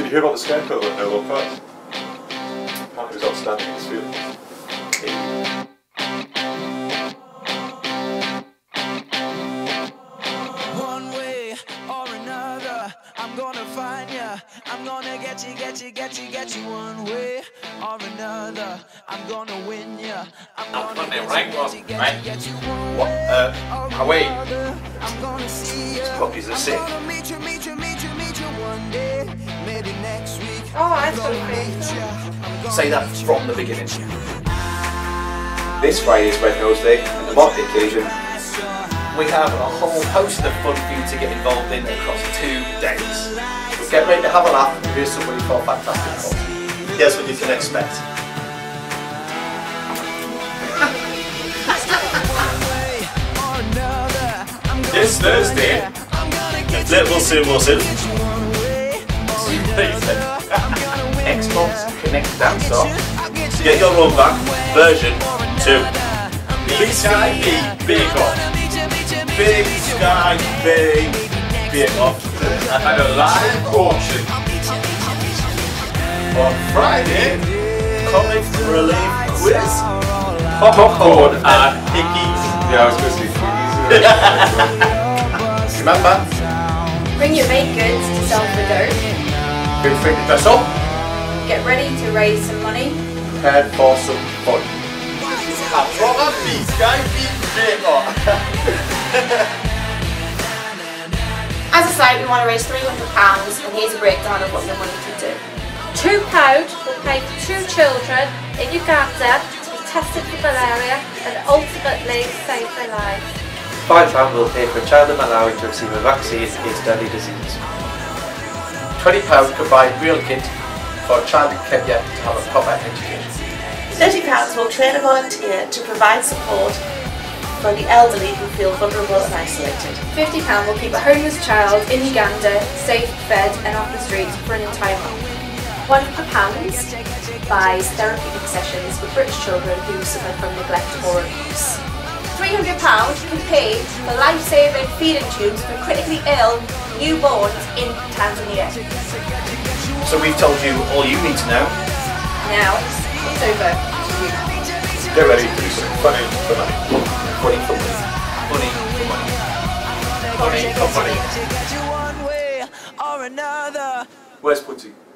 you hear about the scarecrow that no one fights? Apparently he was outstanding in his field. One way or another, I'm gonna find ya. I'm gonna get you one way or another. I'm gonna win ya. I'm gonna get you one What? Wait. I'm gonna see ya. Puppies are sick. I'm gonna meet you one day, maybe next week. Oh, that's so great. Say that from the beginning. This Friday is Red Nose Day, and the market occasion. We have a whole host of fun for you to get involved in across 2 days. So get ready to have a laugh and here's somebody for a fantastic cause. Here's what you can expect. This Thursday, We'll soon. Xbox Connect Dance Off. Get your own back, version 2. Big Sky Bake Off. Big Sky Bake Off. and a live auction. On Friday, comic relief quiz, Popcorn and hickeys. yeah, I was supposed to be cookies. Remember, Bring your baked goods to sell for dough. feel free to dress up, Get ready to raise some money. prepared for some fun. A proper Big Sky Bake Off. As a site, we want to raise £300, and here's a breakdown of what your money can do. £2 will pay for 2 children in Uganda to be tested for malaria and ultimately save their lives. £5 will pay for a child in Malawi to receive a vaccine against deadly disease. £20 could buy a real kit for a child in Kenya to have a proper education. £30 will train a volunteer to provide support for the elderly who feel vulnerable and isolated. £50 will keep a homeless child in Uganda safe, fed and off the streets for an entire month. £100 buys therapeutic sessions for British children who suffer from neglect or abuse. £300 can pay for life-saving feeding tubes for critically ill newborns in Tanzania. So we've told you all you need to know. Now, it's over to you. Get ready to do something funny for money. Funny for money. Funny for money. Funny for money. One way or another. Where's Putty?